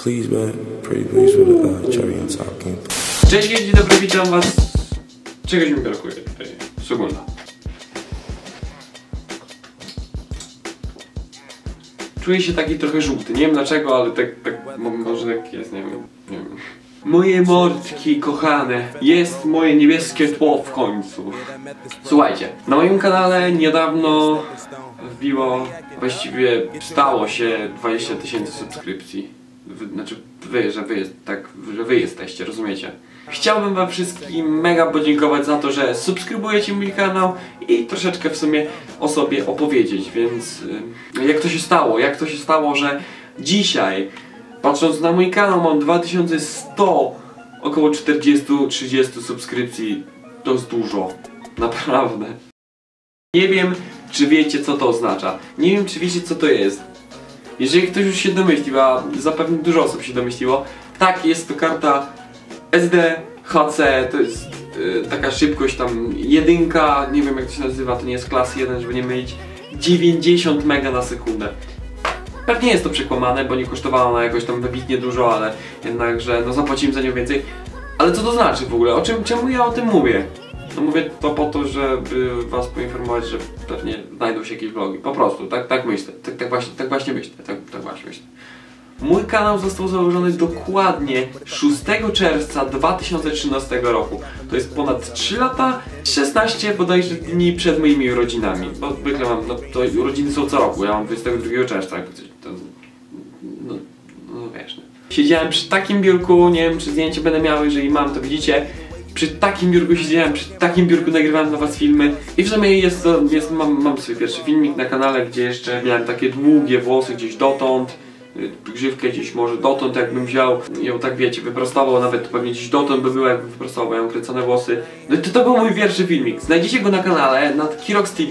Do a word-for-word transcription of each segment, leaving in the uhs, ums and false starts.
Please, man, pretty please with a uh, cherry on top. Cześć, dzień dobry, witam was. Czegoś mi brakuje tutaj, szczególnie. Czuję się taki trochę żółty, nie wiem dlaczego, ale tak, tak może tak jest, nie wiem, nie wiem. Moje mordki kochane, jest moje niebieskie tło w końcu. Słuchajcie, na moim kanale niedawno wbiło, właściwie stało się dwadzieścia tysięcy subskrypcji. Wy, znaczy wy, że wy, tak, że wy jesteście, rozumiecie? Chciałbym wam wszystkim mega podziękować za to, że subskrybujecie mój kanał i troszeczkę w sumie o sobie opowiedzieć, więc yy, jak to się stało, jak to się stało, że dzisiaj, patrząc na mój kanał, mam dwa tysiące sto, około czterdzieści do trzydziestu subskrypcji. To jest dużo, naprawdę. Nie wiem, czy wiecie, co to oznacza. Nie wiem, czy wiecie, co to jest. Jeżeli ktoś już się domyślił, a zapewne dużo osób się domyśliło, tak, jest to karta S D H C, to jest yy, taka szybkość tam jedynka, nie wiem jak to się nazywa, to nie jest klas jeden, żeby nie mylić, dziewięćdziesiąt mega na sekundę. Pewnie jest to przekłamane, bo nie kosztowała ona jakoś tam wybitnie dużo, ale jednakże no zapłaciłem za nią więcej. Ale co to znaczy w ogóle? O czym, czemu ja o tym mówię? No mówię to po to, żeby was poinformować, że pewnie znajdą się jakieś vlogi. Po prostu, tak, tak myślę. Tak, tak, właśnie, tak właśnie myślę. Tak, tak właśnie myślę. Mój kanał został założony dokładnie szóstego czerwca dwa tysiące trzynastego roku. To jest ponad trzy lata, szesnaście bodajże dni przed moimi urodzinami. Bo zwykle mam, no to urodziny są co roku, ja mam dwudziestego drugiego czerwca. To, no, no wiesz, no. Siedziałem przy takim biurku, nie wiem czy zdjęcie będę miał, jeżeli mam to widzicie. Przy takim biurku siedziałem, przy takim biurku nagrywałem dla was filmy. I w sumie jest to, jest, mam, mam swój pierwszy filmik na kanale, gdzie jeszcze miałem takie długie włosy gdzieś dotąd. Grzywkę gdzieś może dotąd, jakbym wziął ją tak wiecie, wyprostował, nawet pewnie gdzieś dotąd by było, jakbym wyprostował, bo ja mam kręcone włosy. No to, to był mój pierwszy filmik. Znajdziecie go na kanale, na Kirox T V.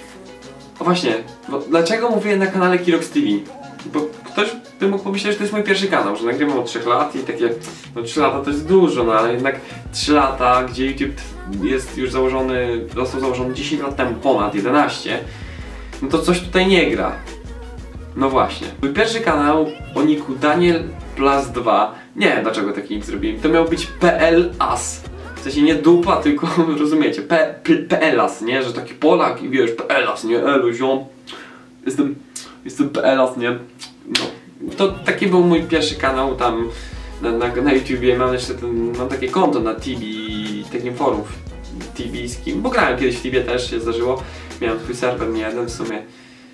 O właśnie, bo dlaczego mówię na kanale Kirox T V? Bo ktoś by mógł pomyśleć, że to jest mój pierwszy kanał, że nagrywam od trzech lat i takie, no trzy lata to jest dużo, no ale jednak trzy lata, gdzie YouTube jest już założony, został założony dziesięć lat temu, ponad jedenaście, no to coś tutaj nie gra. No właśnie. Mój pierwszy kanał o niku Daniel Plus dwa. Nie wiem dlaczego taki nick zrobiłem. To miał być P L A S. W sensie nie dupa, tylko rozumiecie. P L A S, nie? Że taki Polak i wiesz, P L A S, nie? Elu, ziom. Jestem, jestem P L A S, nie? No. To taki był mój pierwszy kanał tam na, na, na YouTubie. Mam jeszcze ten, mam takie konto na T B, takim forum tibijskim. Bo grałem kiedyś w Tibie też, się zdarzyło. Miałem swój serwer, nie jeden w sumie.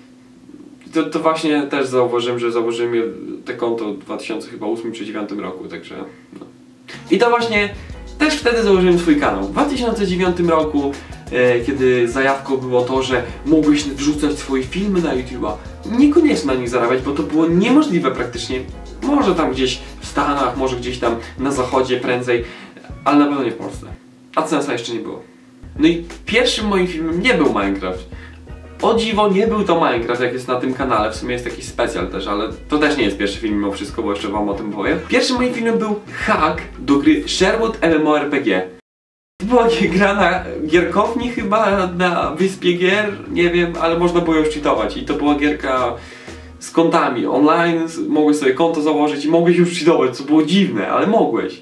To, to właśnie też zauważyłem, że założyłem te konto w dwa tysiące ósmym czy dwa tysiące dziewiątym roku, także no. I to właśnie też wtedy założyłem swój kanał. W dwa tysiące dziewiątym roku, e, kiedy zajawką było to, że mógłbyś wrzucać swoje filmy na YouTube'a, niekoniecznie na nich zarabiać, bo to było niemożliwe praktycznie. Może tam gdzieś w Stanach, może gdzieś tam na zachodzie prędzej, ale na pewno nie w Polsce. AdSense'a jeszcze nie było. No i pierwszym moim filmem nie był Minecraft. O dziwo, nie był to Minecraft, jak jest na tym kanale, w sumie jest jakiś specjal też, ale to też nie jest pierwszy film mimo wszystko, bo jeszcze wam o tym powiem. Pierwszym moim filmem był hack do gry Sherwood MMORPG. To była gra na gierkowni chyba, na wyspie gier, nie wiem, ale można było ją cheatować i to była gierka z kontami online, mogłeś sobie konto założyć i mogłeś już cheatować, co było dziwne, ale mogłeś.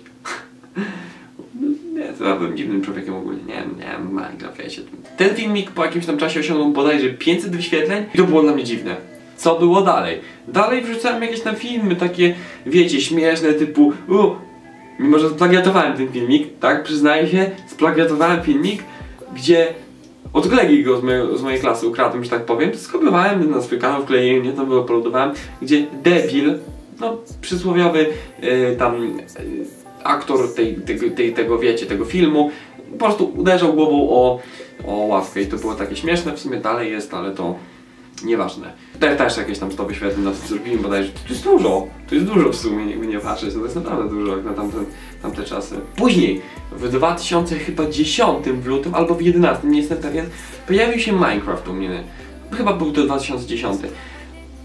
Nie, to ja byłem dziwnym człowiekiem ogólnie, nie wiem, nie wiem, Minecraft, wiecie. Ten filmik po jakimś tam czasie osiągnął bodajże pięćset wyświetleń i to było dla mnie dziwne. Co było dalej? Dalej wrzucałem jakieś tam filmy takie, wiecie, śmieszne typu u, mimo że splagiatowałem ten filmik, tak, przyznaję się, splagiatowałem filmik, gdzie od kolegi go z, mojej, z mojej klasy ukradłem, że tak powiem, skopiowałem na swój kanał, wkleiłem, nie, tam uploadowałem, gdzie debil, no przysłowiowy yy, tam yy, aktor tej, tej, tej, tego, wiecie, tego filmu po prostu uderzał głową o, o ławkę i to było takie śmieszne, w sumie dalej jest, ale to nieważne. Tutaj też jakieś tam sto wyświetleń na to zrobiłem, bodajże to jest dużo, to jest dużo w sumie, jakby nie patrzeć, to jest naprawdę dużo jak na tamte, tamte czasy. Później, w dwa tysiące dziesiątym w lutym, albo w jedenastym, nie jestem pewien, pojawił się Minecraft u mnie, chyba był to dwa tysiące dziesiąty.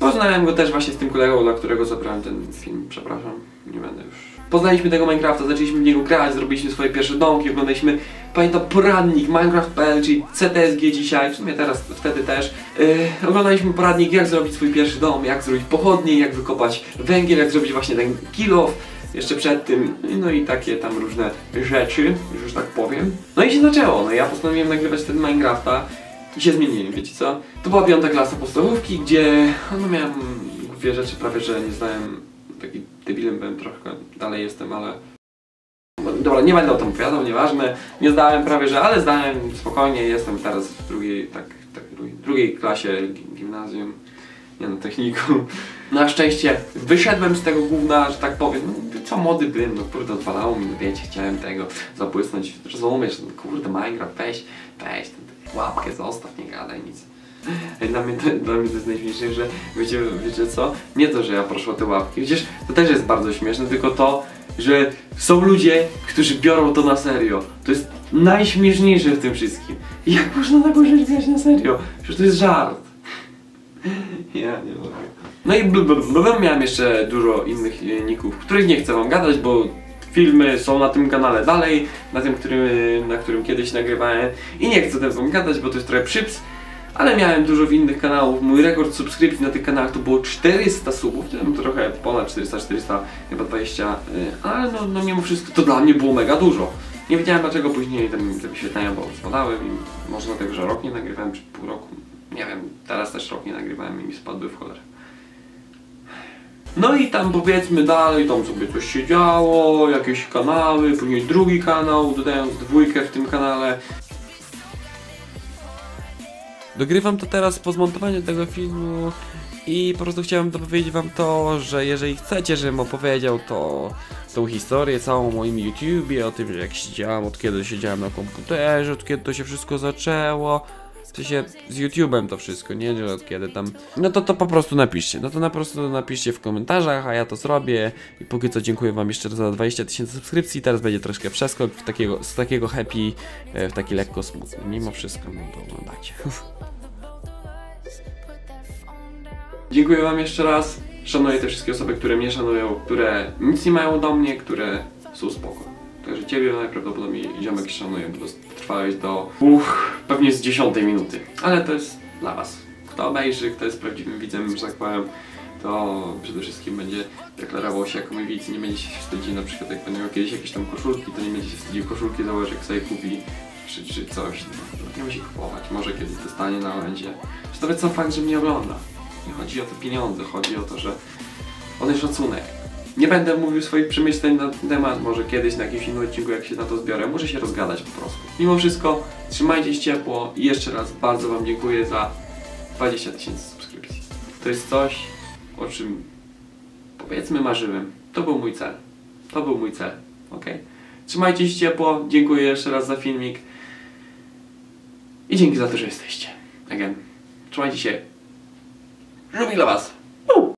Poznałem go też właśnie z tym kolegą, dla którego zabrałem ten film, przepraszam, nie będę już. Poznaliśmy tego Minecrafta, zaczęliśmy w niego grać, zrobiliśmy swoje pierwsze domki, oglądaliśmy, pamiętam, poradnik Minecraft kropka p l, czyli C T S G dzisiaj, w sumie teraz, wtedy też. Yy, oglądaliśmy poradnik, jak zrobić swój pierwszy dom, jak zrobić pochodnie, jak wykopać węgiel, jak zrobić właśnie ten kill off. Jeszcze przed tym, no i takie tam różne rzeczy, już tak powiem. No i się zaczęło, no ja postanowiłem nagrywać ten Minecrafta i się zmieniłem, wiecie co? To była piąta klasa podstawówki, gdzie no miałem dwie rzeczy prawie, że nie znałem, taki debilem byłem trochę, dalej jestem, ale... Dobra, nie będę o tym opowiadał, nieważne, nie zdałem prawie, że, ale zdałem spokojnie, jestem teraz w drugiej, tak, tak drugiej, drugiej klasie gimnazjum. Nie no, techniku. Na szczęście wyszedłem z tego gówna, że tak powiem, no, co młody byłem, no kurde, odwalało mi, no wiecie, chciałem tego zabłysnąć, rozumiesz, no kurde, Minecraft, weź, weź, łapkę zostaw, nie gadaj nic. Dla mnie, to, dla mnie to jest najśmieszniejsze, że wiecie, wiecie co, nie to, że ja proszę o te łapki, przecież to też jest bardzo śmieszne, tylko to, że są ludzie, którzy biorą to na serio. To jest najśmieszniejsze w tym wszystkim. Jak można taką rzecz wziąć na serio? Przecież to jest żart. Ja nie mogę. No i blablabla, miałem jeszcze dużo innych ników, których nie chcę wam gadać, bo filmy są na tym kanale dalej, na tym, którym, na którym kiedyś nagrywałem i nie chcę wam gadać, bo to jest trochę przyps, ale miałem dużo w innych kanałów. Mój rekord subskrypcji na tych kanałach to było czterysta subów, trochę ponad czterysta, czterysta, chyba dwadzieścia, ale no, no mimo wszystko to dla mnie było mega dużo. Nie wiedziałem dlaczego później te, te wyświetlenia, bo spadały i może dlatego, że rok nie nagrywałem, czy pół roku. Nie wiem, teraz też rok nie nagrywałem i mi spadły w cholerę. No i tam powiedzmy dalej, tam sobie coś się działo, jakieś kanały, później drugi kanał, dodając dwójkę w tym kanale. Dogrywam to teraz po zmontowaniu tego filmu i po prostu chciałem dopowiedzieć wam to, że jeżeli chcecie, żebym opowiedział to, tą historię całą o moim YouTubie, o tym, że jak siedziałem, od kiedy siedziałem na komputerze, od kiedy to się wszystko zaczęło, w sensie z YouTube'em to wszystko, nie, że od kiedy tam, no to to po prostu napiszcie, no to po prostu napiszcie w komentarzach, a ja to zrobię i póki co dziękuję wam jeszcze za dwadzieścia tysięcy subskrypcji, teraz będzie troszkę przeskok w takiego, z takiego happy w taki lekko smutny, mimo wszystko, no to oglądacie. Dziękuję wam jeszcze raz, szanuję te wszystkie osoby, które mnie szanują, które nic nie mają do mnie, które są spoko. Także ciebie najprawdopodobniej ziomek szanuje, bo trwałeś do uch, pewnie z dziesiątej minuty. Ale to jest dla was. Kto obejrzy, kto jest prawdziwym widzem, że tak powiem, to przede wszystkim będzie deklarował się jako mój widz i nie będzie się wstydził, na przykład jak będę miał kiedyś jakieś tam koszulki, to nie będzie się wstydził koszulki założyć, jak sobie kupi czy, czy coś. No, nie musi kupować, może kiedyś dostanie na będzie. Że nawet sam fakt, że mnie ogląda. Nie chodzi o te pieniądze, chodzi o to, że on jest szacunek. Nie będę mówił swoich przemyśleń na ten temat, może kiedyś na jakimś innym odcinku, jak się na to zbiorę, muszę się rozgadać po prostu. Mimo wszystko, trzymajcie się ciepło i jeszcze raz bardzo wam dziękuję za dwadzieścia tysięcy subskrypcji. To jest coś, o czym powiedzmy marzyłem. To był mój cel. To był mój cel, ok? Trzymajcie się ciepło, dziękuję jeszcze raz za filmik i dzięki za to, że jesteście. Again. Trzymajcie się. Żółwik dla was.